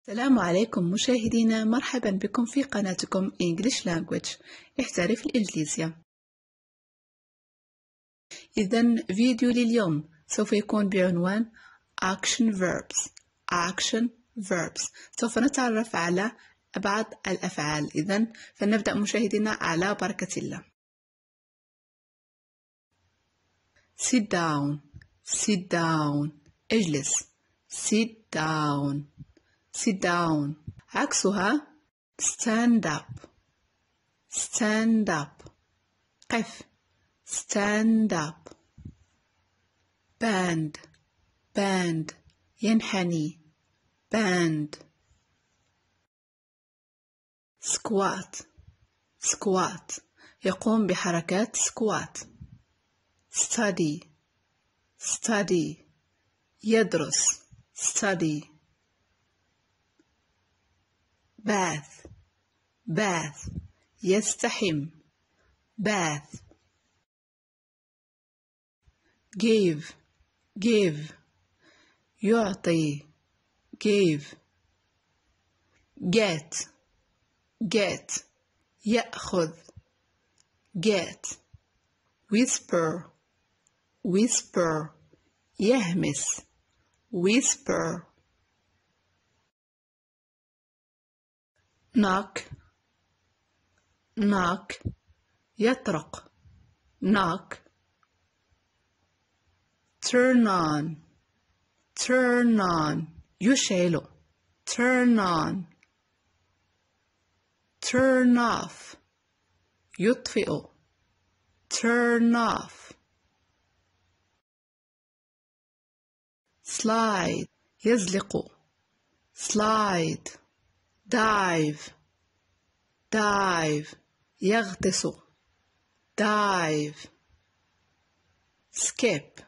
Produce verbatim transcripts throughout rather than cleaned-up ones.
السلام عليكم مشاهدينا، مرحبا بكم في قناتكم English Language احترف الإنجليزية. إذن فيديو لليوم سوف يكون بعنوان Action Verbs. Action Verbs سوف نتعرف على بعض الأفعال. إذن فلنبدأ مشاهدينا على بركة الله. Sit down. Sit down. اجلس. Sit down. Sit down. عكسها stand up. stand up. قف. stand up. bend. bend. ينحني. bend. squat. squat. يقوم بحركات squat. study. study. يدرس. study. bath. bath. يستحم. bath. give. give. يعطي. give. get. get. يأخذ. get. whisper. whisper. يهمس. whisper. knock. knock. يطرق. knock. turn on. turn on. يشعل. turn on. turn off. يطفئ. turn off. slide. يزلق. slide. dive. dive. يغطس. dive. skip.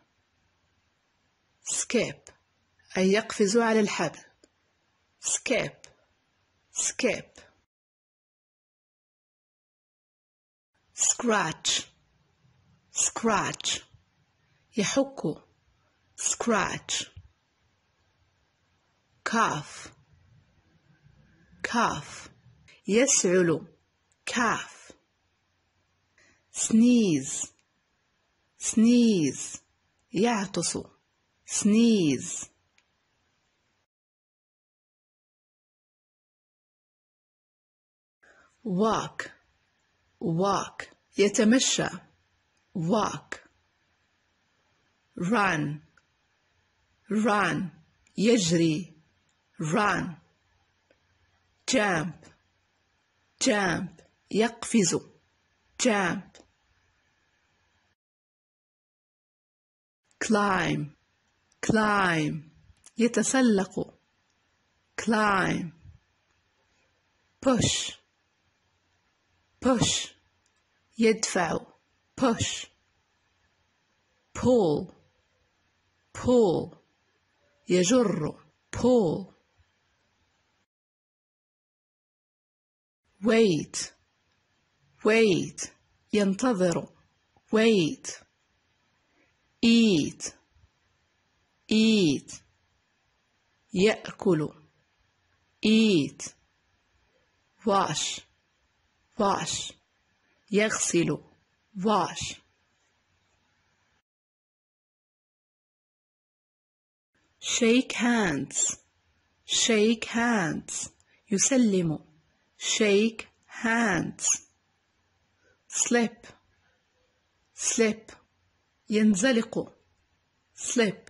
skip. أي يقفز على الحبل. skip. skip. scratch. scratch. يحك. scratch. cough. cough. يسعل. cough. sneeze. sneeze. يعطس. sneeze. walk. walk. يتمشى. walk. run. run. يجري. run. jump. jump. يقفز. jump. climb. climb. يتسلق. climb. push. push. يدفع. push. pull. pull. يجر. pull. wait. wait. ينتظر. wait. eat. eat. يأكل. eat. wash. wash. يغسل. wash. shake hands. shake hands. يسلم. shake hands. slip. slip. ينزلق. slip.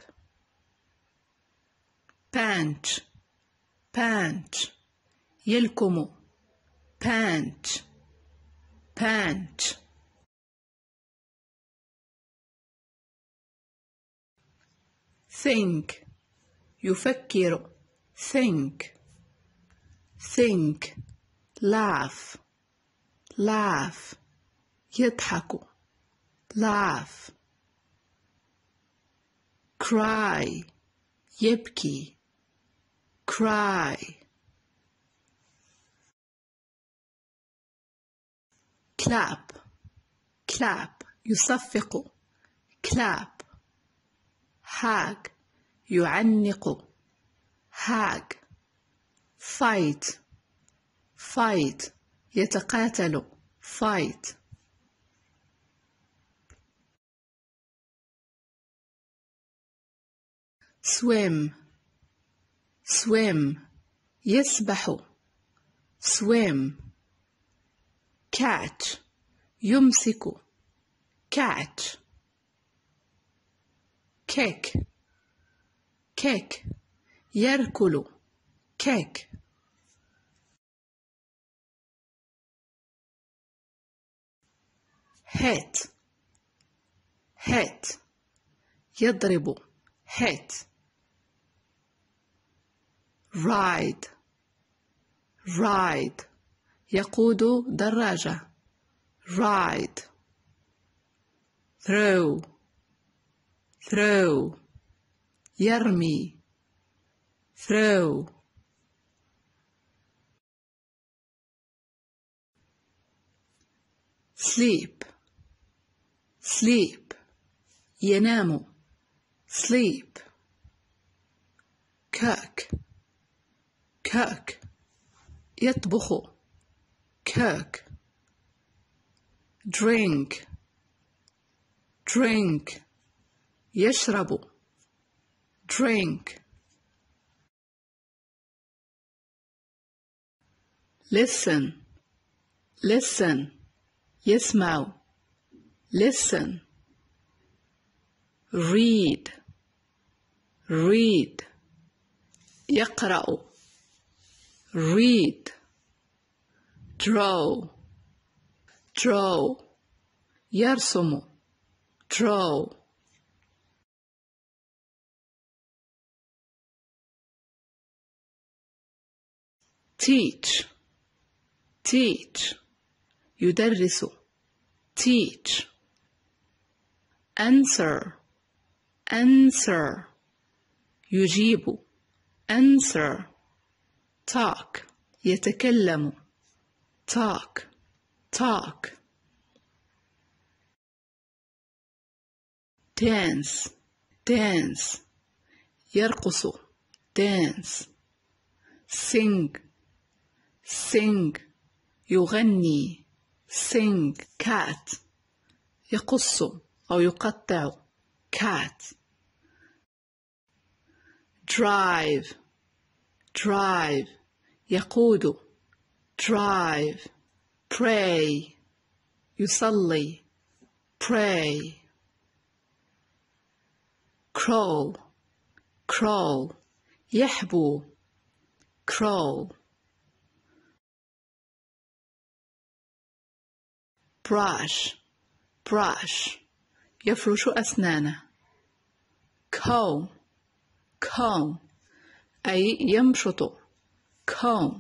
punch. punch. يلكم. punch. punch. think. يفكر. think. think. laugh. laugh. يضحك. laugh. cry. يبكي. cry. clap. clap. يصفق. clap. hug. يعنق. hug. fight fight يتقاتل fight. swim swim يسبح swim. catch يمسك catch. kick kick يركل kick. hit hit يضرب hit. ride ride يقود دراجة ride. throw throw يرمي throw. sleep sleep ينام sleep. cook cook يطبخ cook. drink drink يشرب drink. listen listen يسمع listen. read read يقرأ read. draw draw يرسم draw. teach teach يدرس teach. answer answer يجيب answer. talk يتكلم talk talk. dance dance يرقص dance. sing sing يغني sing. cat يقص أو يقطع cat. drive drive يقود drive. pray يصلي pray. crawl crawl يحبو crawl. brush brush يفرش أسنانه comb comb أي يمشط comb.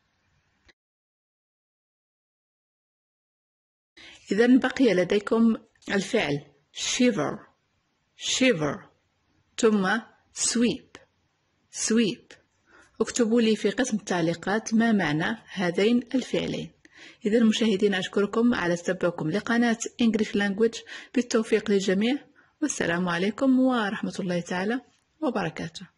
إذن بقي لديكم الفعل shiver shiver ثم sweep sweep. اكتبوا لي في قسم التعليقات ما معنى هذين الفعلين. إذا المشاهدين أشكركم على تتبعكم لقناة English Language. بالتوفيق للجميع والسلام عليكم ورحمة الله تعالى وبركاته.